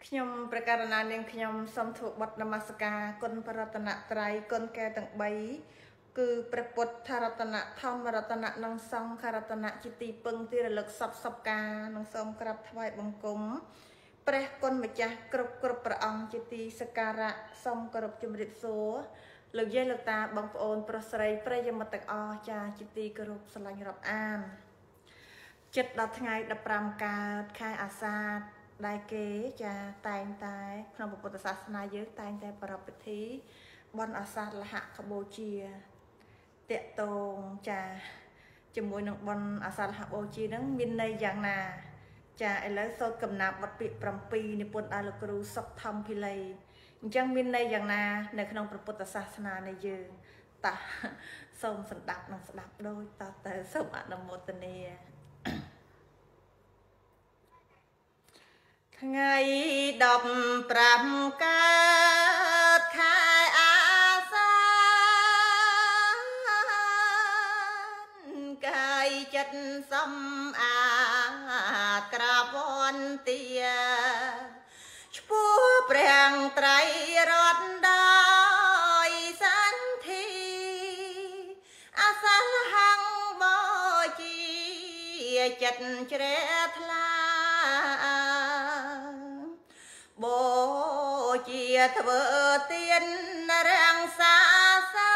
ខ្ញុំប្រកាសណានាងខ្ញុំសូមធ្វើបទនមស្ការគុណបរតនត្រ័យគុណកែទាំង3គឺព្រះពុទ្ធរតនៈធម្មរតនៈនិងសង្ឃរតនៈជាទីពឹងទីរលឹកសពសពការនិងសូមក្រាបថ្វាយបង្គំព្រះគុណម្ចាស់គ្រប់ព្រះអង្គជាទីសក្ការៈសូមគោរពជំរាបសួរលោកយាយលោកតាបងប្អូនប្រុសស្រីប្រិយមិត្តទាំងអស់ចាជាទីគោរពស្រឡាញ់រាប់អានចិត្តដល់ថ្ងៃ15កើតខែអាសាឍដែលគេចាតែងតែក្នុងពុទ្ធសាសនាយើងតែងតែប្រារព្ធពិធីបុណ្យអាសាฬហកបូជាតកតងចាជាមួយនឹងបុណ្យអាសាฬហបូជាហ្នឹងមានន័យយ៉ាងណាចាឥឡូវសូត្រកំណាព្យវត្តពាក្យ7និពន្ធដោយលោកគ្រូសុកធម្មភិលីអញ្ចឹងមានន័យយ៉ាងណានៅក្នុងពុទ្ធសាសនានៃយើងតាសូមស្ដាប់និងស្ដាប់ដូចតទៅសូមអនុមោទនាថ្ងៃ15កើតខែអាសាន្តកាយចិត្តសំអាតក្រាបវន្ទាឈ្មោះព្រះត្រៃរតន៍ដោយសន្ធិអាសាលហង្បូជាចិត្តជ្រះថ្លាបូជាធ្វើទានរាំងសាសា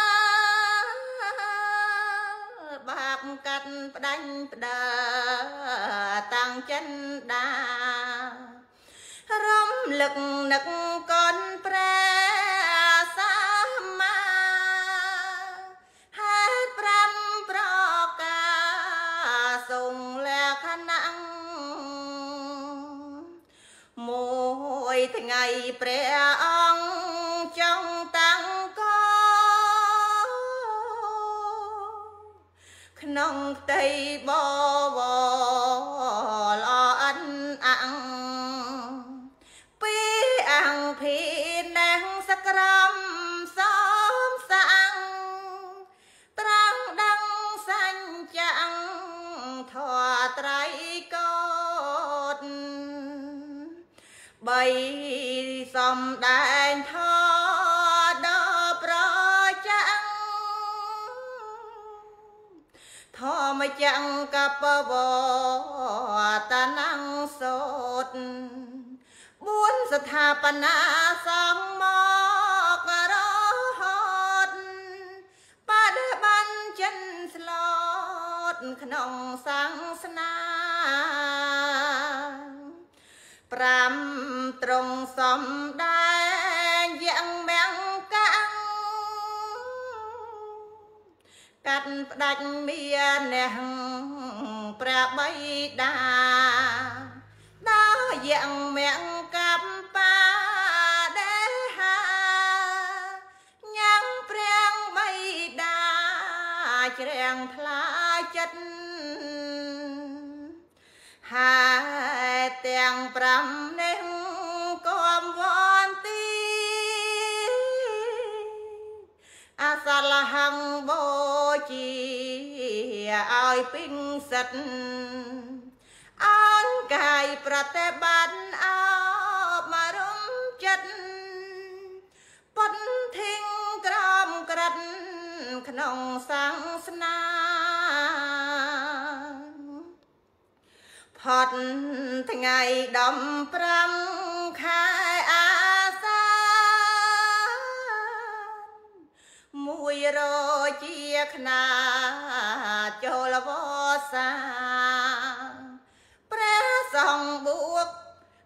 បាបកាត់ផ្ដាញ់ផ្ដាតាំងចិនដារំលឹកនឹកកូនព្រះសម្មាហេតុ5ប្រការทรงលក្ខណៈមួយថ្ងៃព្រះអង្គចង់តាំងកក្នុងផ្ទៃបវរល្អអិនអាំងពីអង្គភីណាំងសក្រមសំសាំងត្រាំងដឹងសញ្ចាំងធម៌ត្រៃកោតបីសំដែងធម៌ដល់ប្រចាំងធម្មចាំងកបវតនាងសូត4ស្ថាបនាសង្ឃមករហូតបដិបានចិនស្លូតក្នុងសាសនា5ត្រង់សំដែងយ៉ាងមាំងកាំងកាត់ផ្ដាច់មានអ្នកព្រះបៃតាដល់យ៉ាងមាំងកាប់បាដេហាញ៉ាំងព្រះបៃតាជ្រាំងថ្លាចិត្តហើយទាំង5នេះគំវន្ទីអាសាលហង្បូជាឲ្យពេញសិទ្ធអនកាយប្រតិបត្តិអបរំចិត្តពុទ្ធធិងក្រមក្រិតក្នុងសាសនាផុតថ្ងៃ15ខែអាសា100ជាខ្នាចូលវសាព្រះសង្ឃបួក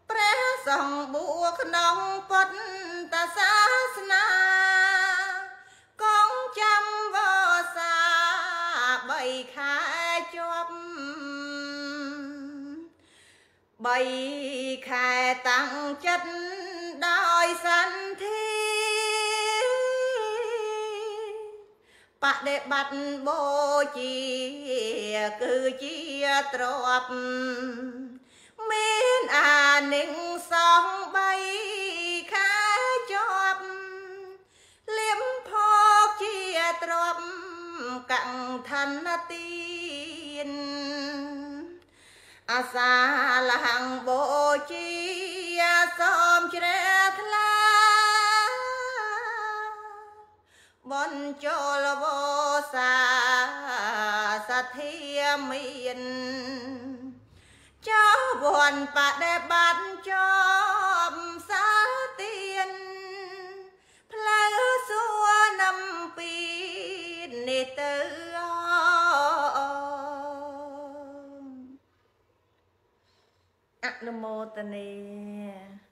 ក្នុងពុទ្ធសាសនាកងចាំវសា3ខែជាប់3ខែតាំងចិត្តដោយសន្ធិបដិបត្តិបូជាគឺជាទ្រព្យមានអានិសង្ឃ3ខែជាប់លៀមភោគជាទ្រព្យកន្ធនទានអាសាលហង្បូជាសូមជ្រះថ្លាបនចូលវសាសធាមានចៅវ័នបដិបត្តិចប់សាទៀនផ្លូវសួរnămពីនេះទៅអនុមោទនា